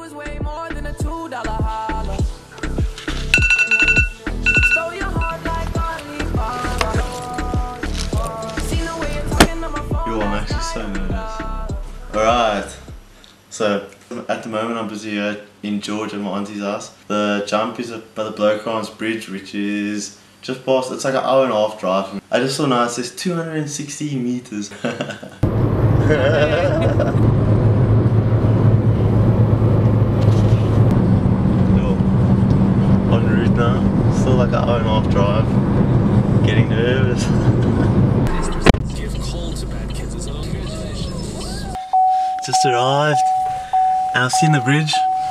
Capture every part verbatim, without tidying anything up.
was way more than a two dollar holler. Stole your heart like Alibaba. Seen the way you're talking on my phone. Yo, I'm actually so nervous. Alright, so at the moment I'm busy uh, in Georgia at my auntie's house. The jump is by the Blowcrans Bridge, which is just past, it's like an hour and a half drive. I just saw now it says two hundred sixty meters. En route now, still like an hour and a half drive. Getting nervous. Just arrived. I've seen the bridge.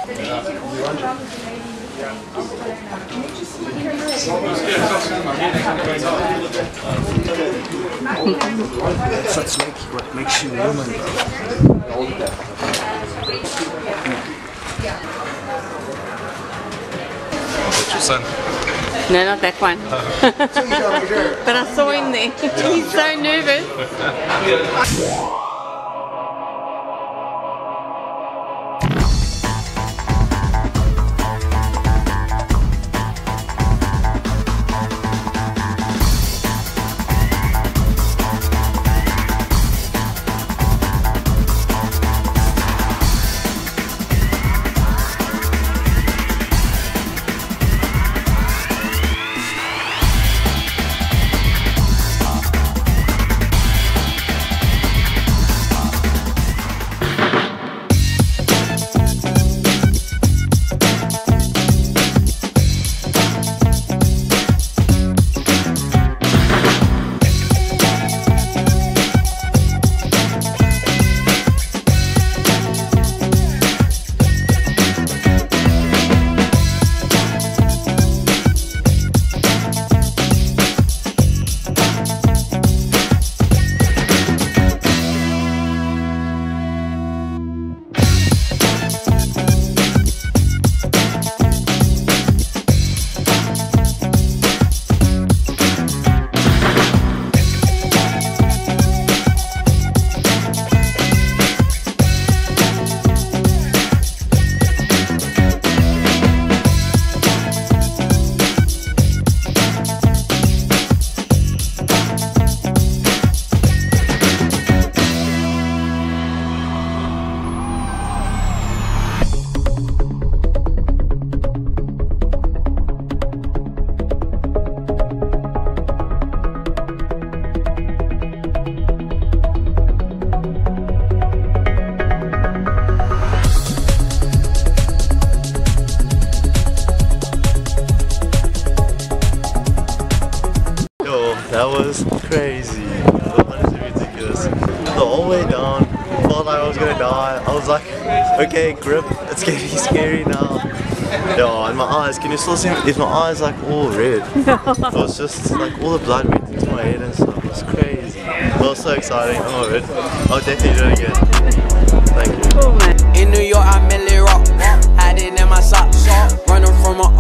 That's like what makes you human. What's your son? No, not that one. But I saw him there. He's so nervous. That was crazy. That was ridiculous. The whole way down, felt like I was gonna die. I was like, okay, grip, it's getting scary now. Yeah, and my eyes, can you still see me? Is my eyes like all red? It was just like all the blood went into my head and stuff. It was crazy. It was so exciting. Oh, it. I'll definitely do it again. Thank you. Cool, man. In New York, I merely rock, hiding in my socks, running from my